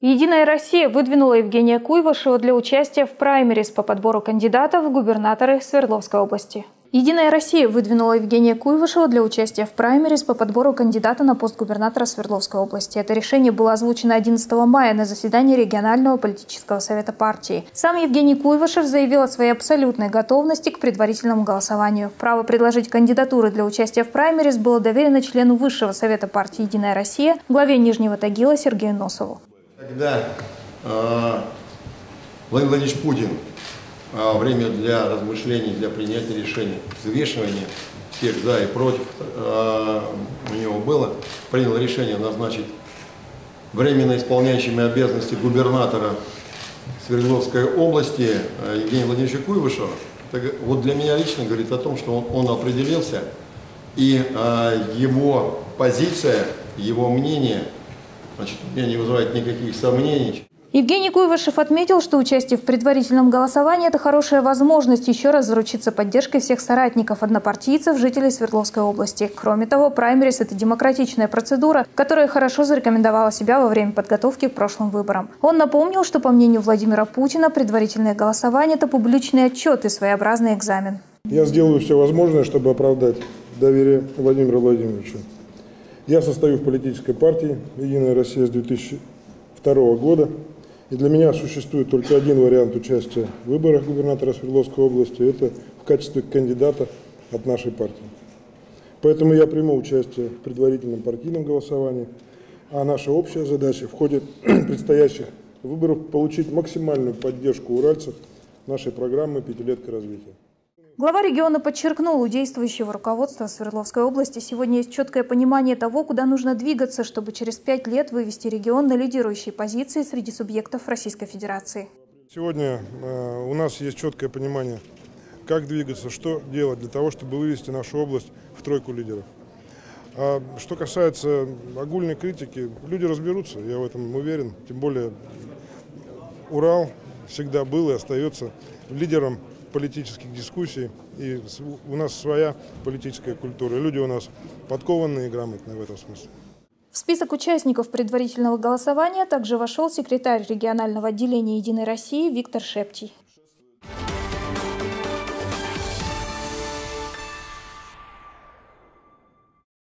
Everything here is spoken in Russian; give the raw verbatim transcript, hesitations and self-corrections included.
Единая Россия выдвинула Евгения Куйвашева для участия в праймерис по подбору кандидатов в губернаторы Свердловской области. Единая Россия выдвинула Евгения Куйвашева для участия в праймерис по подбору кандидата на пост губернатора Свердловской области. Это решение было озвучено одиннадцатого мая на заседании регионального политического совета партии. Сам Евгений Куйвашев заявил о своей абсолютной готовности к предварительному голосованию. Право предложить кандидатуры для участия в праймерис было доверено члену Высшего совета партии «Единая Россия», главе Нижнего Тагила Сергею Носову. Когда э, Владимир Владимирович Путин э, время для размышлений, для принятия решений, взвешивания всех за и против э, у него было, принял решение назначить временно исполняющими обязанности губернатора Свердловской области э, Евгения Владимировича Куйвашева. Так, вот для меня лично говорит о том, что он, он определился, и э, его позиция, его мнение, значит, меня не вызывает никаких сомнений. Евгений Куйвашев отметил, что участие в предварительном голосовании – это хорошая возможность еще раз заручиться поддержкой всех соратников, однопартийцев, жителей Свердловской области. Кроме того, праймерис – это демократичная процедура, которая хорошо зарекомендовала себя во время подготовки к прошлым выборам. Он напомнил, что, по мнению Владимира Путина, предварительное голосование – это публичный отчет и своеобразный экзамен. Я сделаю все возможное, чтобы оправдать доверие Владимира Владимировича. Я состою в политической партии «Единая Россия» с две тысячи второго года. И для меня существует только один вариант участия в выборах губернатора Свердловской области. Это в качестве кандидата от нашей партии. Поэтому я приму участие в предварительном партийном голосовании. А наша общая задача в ходе предстоящих выборов получить максимальную поддержку уральцев нашей программы «Пятилетка развития». Глава региона подчеркнул, у действующего руководства Свердловской области сегодня есть четкое понимание того, куда нужно двигаться, чтобы через пять лет вывести регион на лидирующие позиции среди субъектов Российской Федерации. Сегодня э, у нас есть четкое понимание, как двигаться, что делать для того, чтобы вывести нашу область в тройку лидеров. А что касается огульной критики, люди разберутся, я в этом уверен. Тем более Урал всегда был и остается лидером политических дискуссий, и у нас своя политическая культура. Люди у нас подкованные и грамотные в этом смысле. В список участников предварительного голосования также вошел секретарь регионального отделения «Единой России» Виктор Шептий.